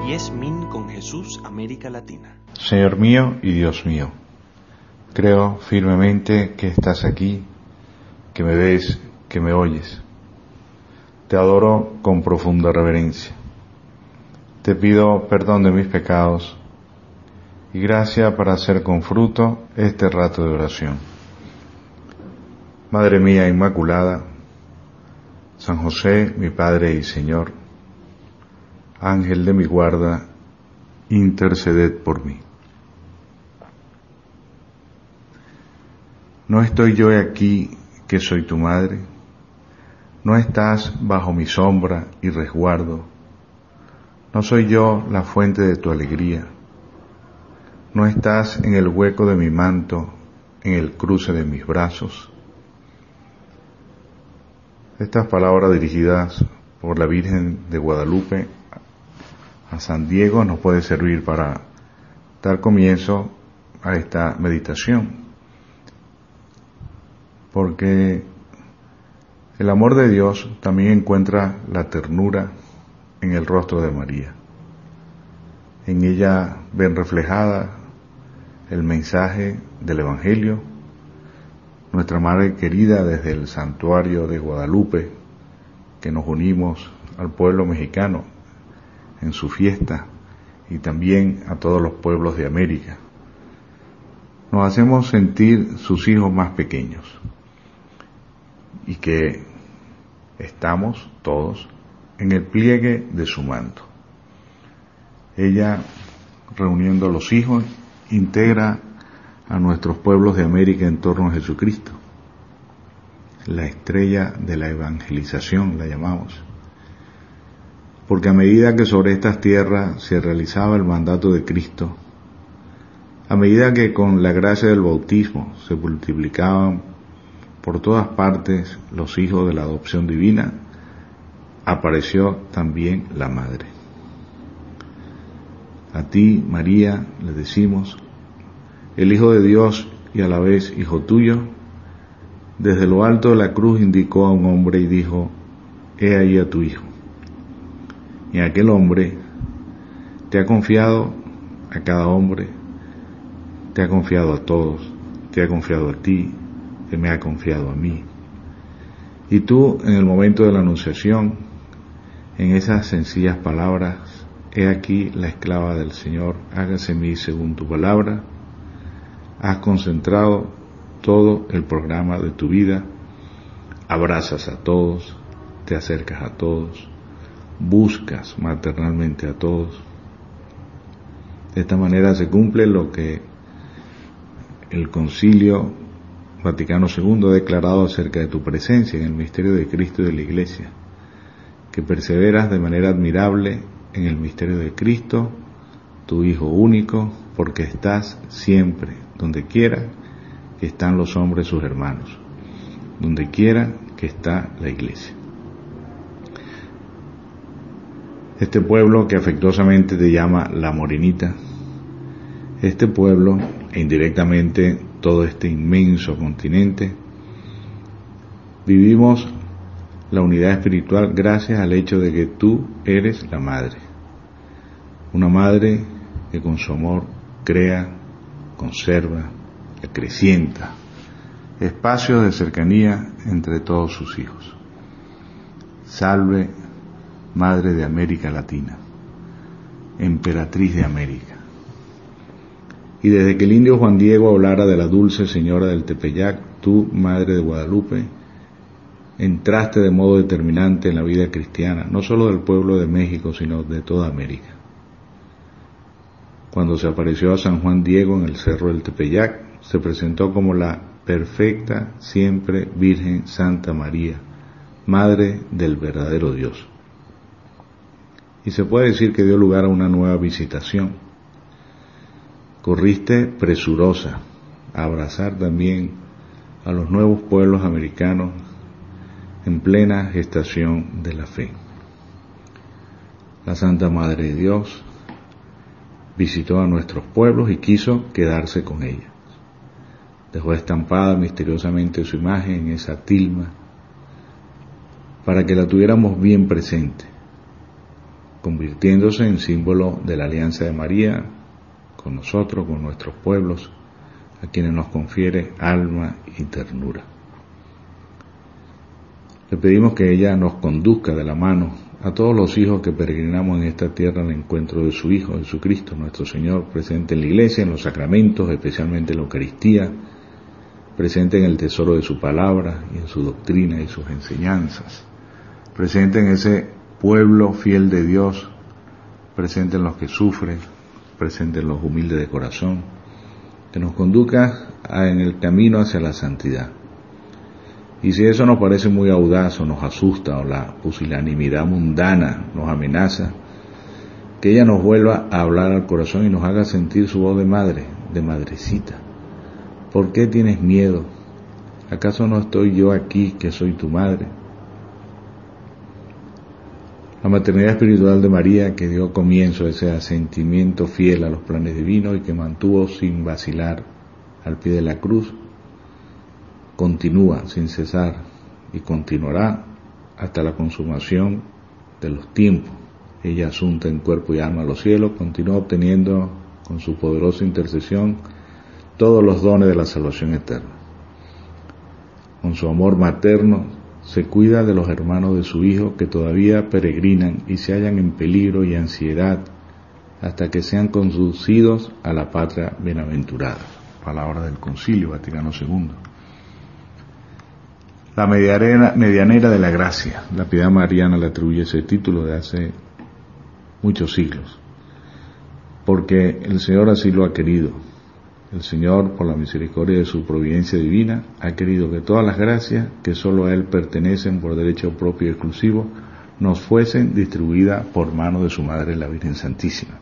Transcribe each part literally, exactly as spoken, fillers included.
Diez Min con Jesús, América Latina. Señor mío y Dios mío, creo firmemente que estás aquí, que me ves, que me oyes. Te adoro con profunda reverencia. Te pido perdón de mis pecados y gracia para hacer con fruto este rato de oración. Madre mía Inmaculada, San José, mi Padre y Señor, Ángel de mi guarda, interceded por mí. ¿No estoy yo aquí que soy tu madre? ¿No estás bajo mi sombra y resguardo? ¿No soy yo la fuente de tu alegría? ¿No estás en el hueco de mi manto, en el cruce de mis brazos? Estas palabras dirigidas por la Virgen de Guadalupe a San Diego nos puede servir para dar comienzo a esta meditación, porque el amor de Dios también encuentra la ternura en el rostro de María. En ella ven reflejada el mensaje del Evangelio. Nuestra Madre querida, desde el santuario de Guadalupe, que nos unimos al pueblo mexicano en su fiesta y también a todos los pueblos de América, nos hacemos sentir sus hijos más pequeños y que estamos todos en el pliegue de su manto. Ella, reuniendo a los hijos, integra a nuestros pueblos de América en torno a Jesucristo, la estrella de la evangelización la llamamos, porque a medida que sobre estas tierras se realizaba el mandato de Cristo, a medida que con la gracia del bautismo se multiplicaban por todas partes los hijos de la adopción divina, apareció también la Madre. A ti, María, le decimos, el Hijo de Dios y a la vez Hijo tuyo, desde lo alto de la cruz indicó a un hombre y dijo, he ahí a tu Hijo. Y aquel hombre te ha confiado a cada hombre, te ha confiado a todos, te ha confiado a ti, te me ha confiado a mí. Y tú, en el momento de la anunciación, en esas sencillas palabras, he aquí la esclava del Señor, hágase en mí según tu palabra, has concentrado todo el programa de tu vida, abrazas a todos, te acercas a todos, buscas maternalmente a todos. De esta manera se cumple lo que el Concilio Vaticano segundo ha declarado acerca de tu presencia en el misterio de Cristo y de la Iglesia, que perseveras de manera admirable en el misterio de Cristo, tu Hijo único, porque estás siempre, donde quiera que están los hombres sus hermanos, donde quiera que está la Iglesia. Este pueblo que afectuosamente te llama la Morenita, este pueblo e indirectamente todo este inmenso continente, vivimos la unidad espiritual gracias al hecho de que tú eres la Madre, una Madre que con su amor crea, conserva, acrecienta espacios de cercanía entre todos sus hijos. Salve, Madre de América Latina, Emperatriz de América. Y desde que el indio Juan Diego hablara de la dulce Señora del Tepeyac, tú, Madre de Guadalupe, entraste de modo determinante en la vida cristiana, no solo del pueblo de México, sino de toda América. Cuando se apareció a San Juan Diego en el cerro del Tepeyac, se presentó como la perfecta, siempre Virgen Santa María, Madre del verdadero Dios. Y se puede decir que dio lugar a una nueva visitación. Corriste presurosa a abrazar también a los nuevos pueblos americanos en plena gestación de la fe. La Santa Madre de Dios visitó a nuestros pueblos y quiso quedarse con ellos. Dejó estampada misteriosamente su imagen en esa tilma para que la tuviéramos bien presente, convirtiéndose en símbolo de la alianza de María con nosotros, con nuestros pueblos, a quienes nos confiere alma y ternura. Le pedimos que ella nos conduzca de la mano a todos los hijos que peregrinamos en esta tierra al encuentro de su Hijo, Jesucristo, nuestro Señor, presente en la Iglesia, en los sacramentos, especialmente en la Eucaristía, presente en el tesoro de su palabra y en su doctrina y sus enseñanzas, presente en ese pueblo fiel de Dios, presente en los que sufren, presente en los humildes de corazón, que nos conduzca en el camino hacia la santidad. Y si eso nos parece muy audaz o nos asusta o la pusilanimidad mundana nos amenaza, que ella nos vuelva a hablar al corazón y nos haga sentir su voz de madre, de madrecita. ¿Por qué tienes miedo? ¿Acaso no estoy yo aquí, que soy tu madre? La maternidad espiritual de María, que dio comienzo a ese asentimiento fiel a los planes divinos y que mantuvo sin vacilar al pie de la cruz, continúa sin cesar y continuará hasta la consumación de los tiempos. Ella, asunta en cuerpo y alma a los cielos, continúa obteniendo con su poderosa intercesión todos los dones de la salvación eterna. Con su amor materno se cuida de los hermanos de su Hijo que todavía peregrinan y se hallan en peligro y ansiedad hasta que sean conducidos a la patria bienaventurada. Palabra del Concilio Vaticano segundo. La medianera, medianera de la gracia. La piedad mariana le atribuye ese título de hace muchos siglos, porque el Señor así lo ha querido. El Señor, por la misericordia de su providencia divina, ha querido que todas las gracias que solo a Él pertenecen por derecho propio y exclusivo, nos fuesen distribuidas por mano de su Madre, la Virgen Santísima.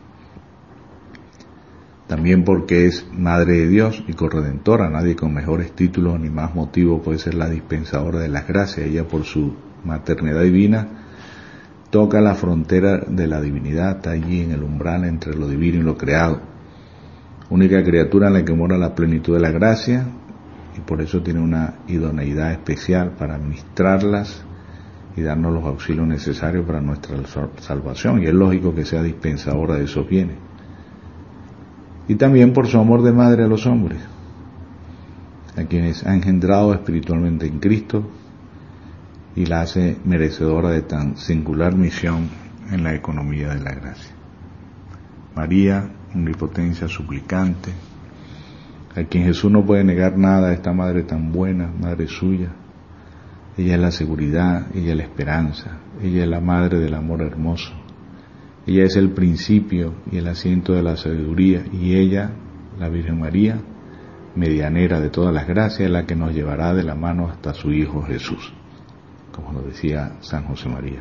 También porque es Madre de Dios y corredentora, nadie con mejores títulos ni más motivo puede ser la dispensadora de las gracias. Ella, por su maternidad divina, toca la frontera de la divinidad, está allí en el umbral entre lo divino y lo creado. Única criatura en la que mora la plenitud de la gracia, y por eso tiene una idoneidad especial para administrarlas y darnos los auxilios necesarios para nuestra salvación, y es lógico que sea dispensadora de esos bienes. Y también por su amor de madre a los hombres, a quienes ha engendrado espiritualmente en Cristo, y la hace merecedora de tan singular misión en la economía de la gracia. María, omnipotencia suplicante, a quien Jesús no puede negar nada, esta madre tan buena, madre suya. Ella es la seguridad, ella es la esperanza, ella es la madre del amor hermoso, ella es el principio y el asiento de la sabiduría, y ella, la Virgen María, medianera de todas las gracias, es la que nos llevará de la mano hasta su Hijo Jesús, como lo decía San José María.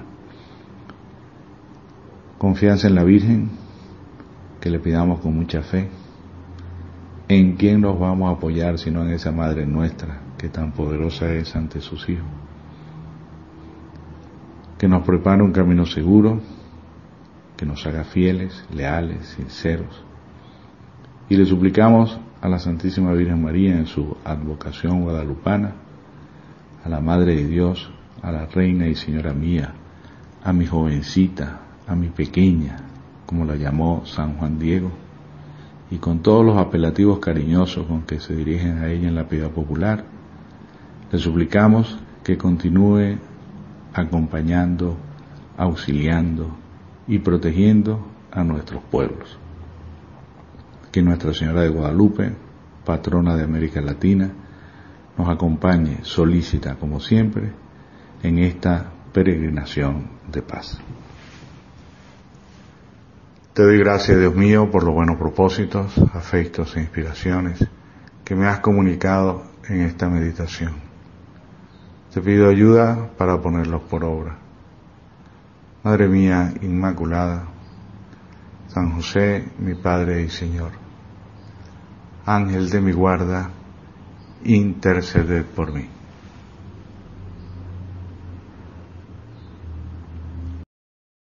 Confianza en la Virgen, que le pidamos con mucha fe. ¿En quién nos vamos a apoyar sino en esa Madre nuestra, que tan poderosa es ante sus hijos? Que nos prepare un camino seguro, que nos haga fieles, leales, sinceros. Y le suplicamos a la Santísima Virgen María en su advocación guadalupana, a la Madre de Dios, a la Reina y Señora mía, a mi jovencita, a mi pequeña, como la llamó San Juan Diego, y con todos los apelativos cariñosos con que se dirigen a ella en la piedad popular, le suplicamos que continúe acompañando, auxiliando y protegiendo a nuestros pueblos. Que Nuestra Señora de Guadalupe, patrona de América Latina, nos acompañe solícita como siempre en esta peregrinación de paz. Te doy gracias, Dios mío, por los buenos propósitos, afectos e inspiraciones que me has comunicado en esta meditación. Te pido ayuda para ponerlos por obra. Madre mía Inmaculada, San José, mi Padre y Señor, Ángel de mi guarda, interceded por mí.